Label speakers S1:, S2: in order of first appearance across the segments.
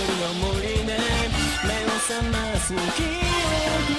S1: の森で目を覚ます記憶、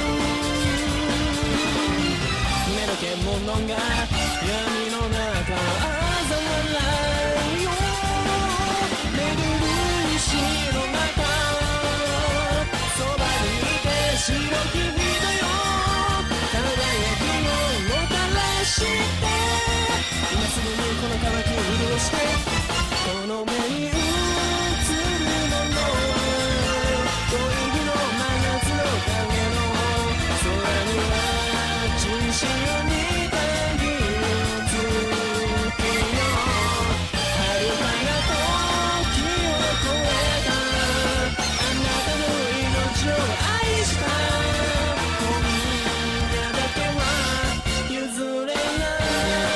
S1: 目の獣が闇の中嘲笑いを巡る石の中、そばにいて白き人よ、輝きをもたらして、今すぐにこの渇きを潤して、この目に映るものは恋日の真夏の影の空には血潮にたぎる月よ、遥かな時を越えたあなたの命を愛した今夜だけは譲れない。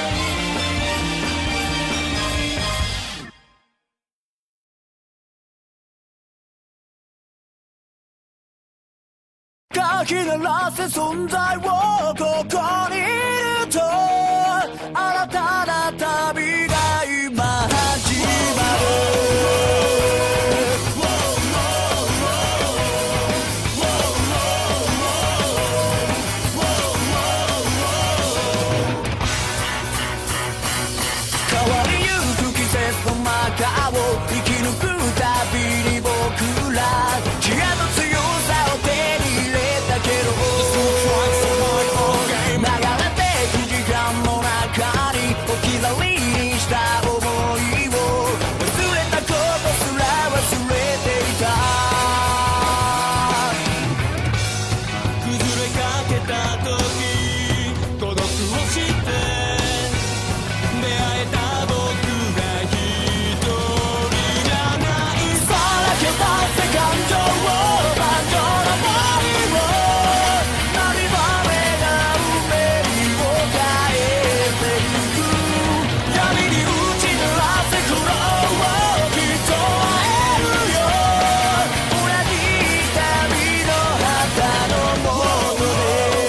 S2: かき鳴らせ存在をここにいると、新たな旅が今始まる。変わりゆく季節の中を生き抜く旅に僕ら知恵と強さを手に入れたけど、流れてく時間の中に置き去りにした想いを忘れたことすら忘れていた。崩れかけた時孤独を知って出会えた僕が一人じゃない。さらけ出せ感情をバンドの森を波までが運命を変えてゆく。闇に打ち濡らせ苦労をきっと会えるよ。裏切った身の旗のもとで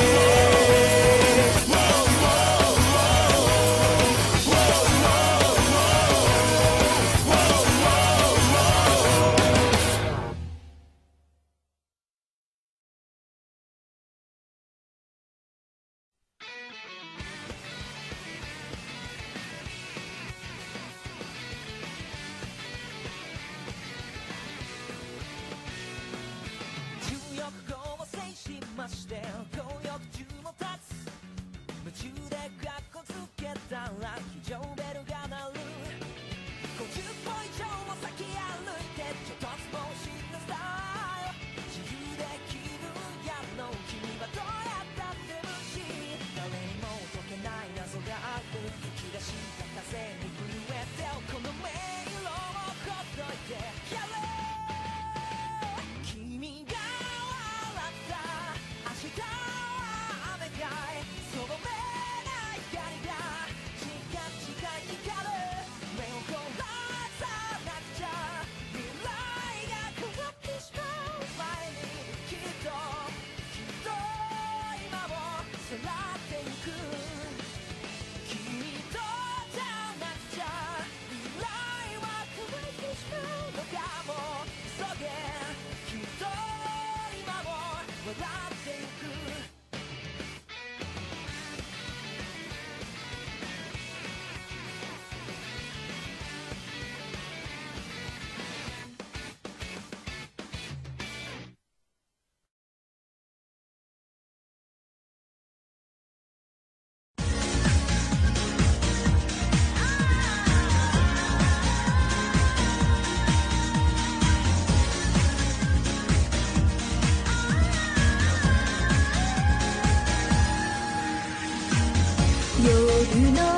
S2: 重力号を制しまして、強力中も立つ夢中でカッコつけたら非常ベルが鳴る。50歩以上も先歩いてちょっとつぼしなスタイル、自由できるやろ君はどうやったって無視、誰にも解けない謎がある。吹き出した風に震えてこの迷路をほっといてやれ。君が笑った明日は雨かい、その目が光がチカチカ光る。目を凝らさなくちゃ未来が変わってしまう前に、きっと今をさらってゆく。君とじゃなくちゃ未来は変わってしまうのかも。急げきっと今を笑ってゆく。
S3: 夜の